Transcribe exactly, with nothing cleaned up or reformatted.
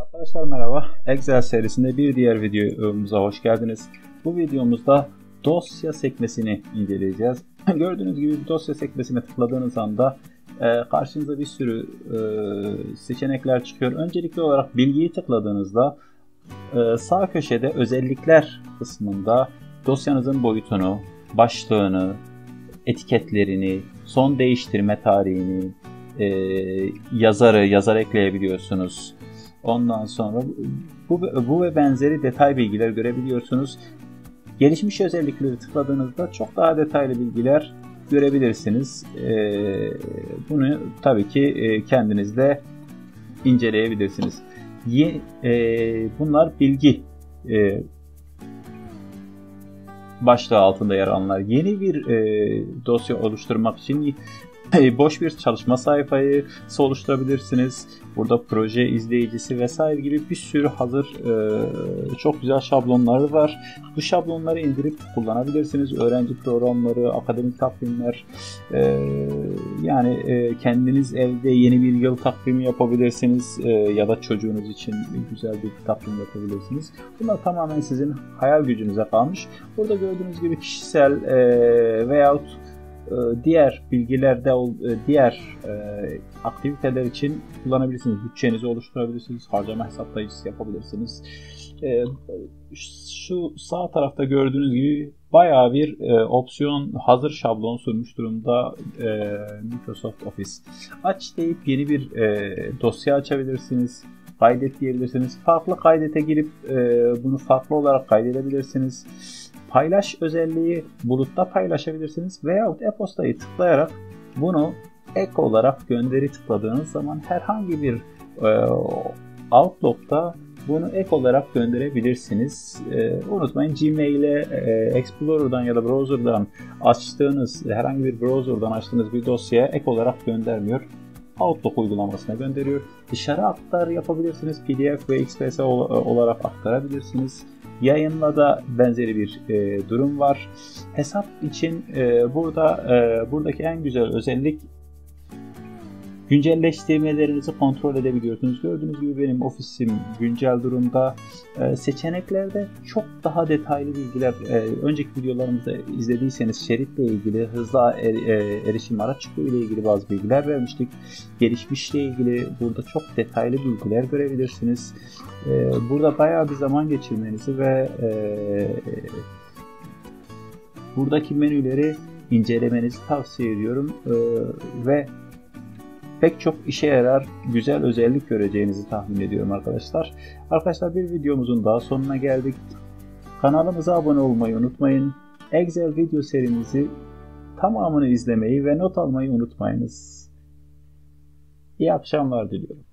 Arkadaşlar merhaba. Excel serisinde bir diğer videomuza hoş geldiniz. Bu videomuzda dosya sekmesini inceleyeceğiz. Gördüğünüz gibi dosya sekmesine tıkladığınız anda e, karşınıza bir sürü e, seçenekler çıkıyor. Öncelikli olarak bilgiyi tıkladığınızda e, sağ köşede özellikler kısmında dosyanızın boyutunu, başlığını, etiketlerini, son değiştirme tarihini, e, yazarı, yazar ekleyebiliyorsunuz. Ondan sonra bu, bu ve benzeri detay bilgiler görebiliyorsunuz. Gelişmiş özellikleri tıkladığınızda çok daha detaylı bilgiler görebilirsiniz. Ee, bunu tabii ki kendiniz de inceleyebilirsiniz. Ye, e, bunlar bilgi e, başlığı altında yer alanlar. Yeni bir e, dosya oluşturmak için boş bir çalışma sayfası oluşturabilirsiniz. Burada proje izleyicisi vesaire gibi bir sürü hazır e, çok güzel şablonları var. Bu şablonları indirip kullanabilirsiniz. Öğrenci programları, akademik takvimler, e, yani e, kendiniz evde yeni bir yıl takvimi yapabilirsiniz e, ya da çocuğunuz için güzel bir takvim yapabilirsiniz. Bunlar tamamen sizin hayal gücünüze kalmış. Burada gördüğünüz gibi kişisel e, veyahut diğer bilgilerde diğer aktiviteler için kullanabilirsiniz. Bütçenizi oluşturabilirsiniz. Harcama hesaplayıcısı yapabilirsiniz. Şu sağ tarafta gördüğünüz gibi bayağı bir opsiyon, hazır şablon sunmuş durumda Microsoft Office. Aç deyip yeni bir dosya açabilirsiniz. Kaydet diyebilirsiniz. Farklı kaydete girip bunu farklı olarak kaydedebilirsiniz. Paylaş özelliği bulutta paylaşabilirsiniz veyahut e-postayı tıklayarak bunu ek olarak gönderi tıkladığınız zaman herhangi bir e, Outlook'ta bunu ek olarak gönderebilirsiniz. E, unutmayın, Gmail'e e, Explorer'dan ya da browser'dan açtığınız, herhangi bir browser'dan açtığınız bir dosyaya ek olarak göndermiyor. Outlook uygulamasına gönderiyor. Dışarı aktar yapabilirsiniz. P D F ve X P S olarak aktarabilirsiniz. Yayınla da benzeri bir e, durum var. Hesap için e, burada e, buradaki en güzel özellik, güncelleştirmelerinizi kontrol edebiliyorsunuz. Gördüğünüz gibi benim ofisim güncel durumda. E, seçeneklerde çok daha detaylı bilgiler, e, önceki videolarımızda izlediyseniz şeritle ilgili, hızlı er, e, erişim araç çubuğu ile ilgili bazı bilgiler vermiştik. Gelişmişle ilgili burada çok detaylı bilgiler görebilirsiniz. E, burada bayağı bir zaman geçirmenizi ve e, buradaki menüleri incelemenizi tavsiye ediyorum. E, ve pek çok işe yarar, güzel özellik göreceğinizi tahmin ediyorum arkadaşlar. Arkadaşlar, bir videomuzun daha sonuna geldik. Kanalımıza abone olmayı unutmayın. Excel video serimizi tamamını izlemeyi ve not almayı unutmayınız. İyi akşamlar diliyorum.